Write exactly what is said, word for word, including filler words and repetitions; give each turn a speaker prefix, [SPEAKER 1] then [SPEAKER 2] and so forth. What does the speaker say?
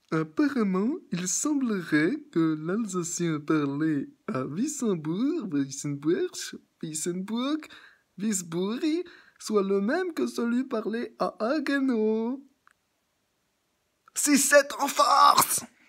[SPEAKER 1] Apparemment, il semblerait que l'alsacien parlé à Wissembourg, Wissembourg, Wissembourg, Wisbury soit le même que celui parlé à Haguenau. six sept en force!